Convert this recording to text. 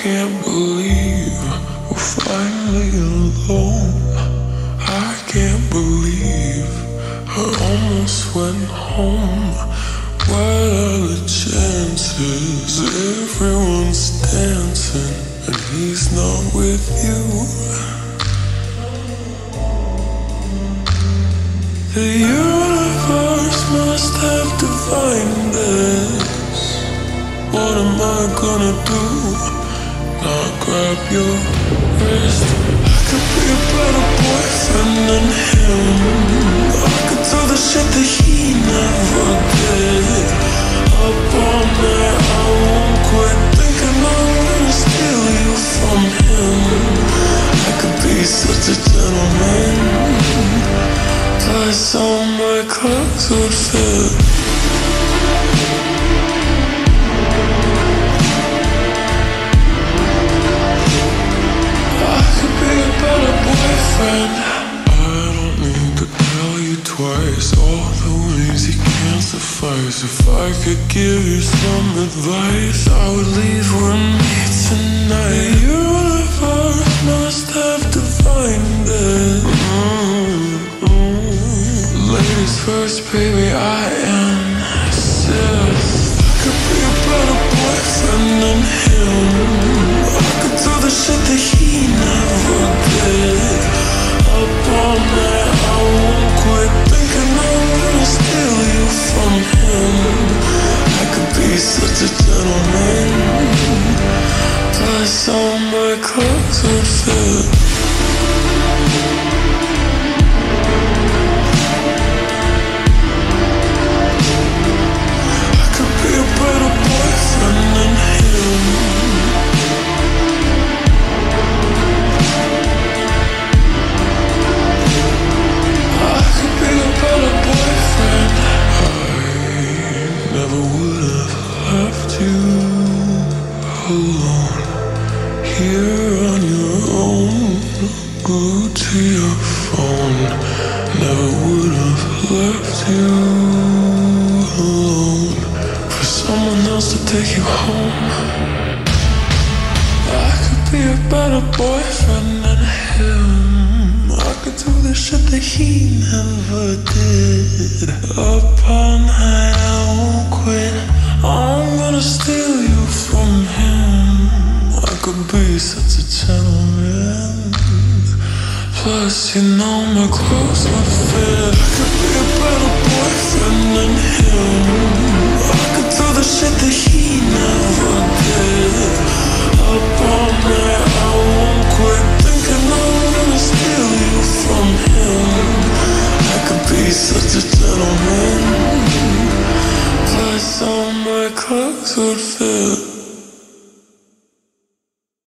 can't believe we're finally alone. I can't believe I almost went home. What are the chances? Everyone's dancing and he's not with you. The universe must have divined this. What am I gonna do? Not grab your wrist. I could be a better boyfriend than him. I could do the shit that he never did. Up all night, I won't quit thinking I'm gonna steal you from him. I could be such a gentleman, plus all my clothes would fit. I don't need to tell you twice all the ways you can't suffice. If I could give you some advice, I would leave with me tonight. The universe must have divined it. Ladies first, baby, I insist. I could be a better boyfriend than him. I could do the shit that he never did. Up all night, I won't quit thinking I'm gonna steal you from him. I could be such a gentleman, plus all my clothes would fit. I could be a better boyfriend than him. Alone, here on your own, glued to your phone. Never would have left you alone for someone else to take you home. I could be a better boyfriend than him. I could do the shit that he never did. Up all night, I won't quit. I'm gonna steal you from him. I could be such a gentleman, plus you know my clothes would fit. I could be a better boyfriend than him. I could do the shit that he never did. Up all night, I won't quit thinking I'm gonna steal you from him. I could be such a gentleman, plus all my clothes would fit.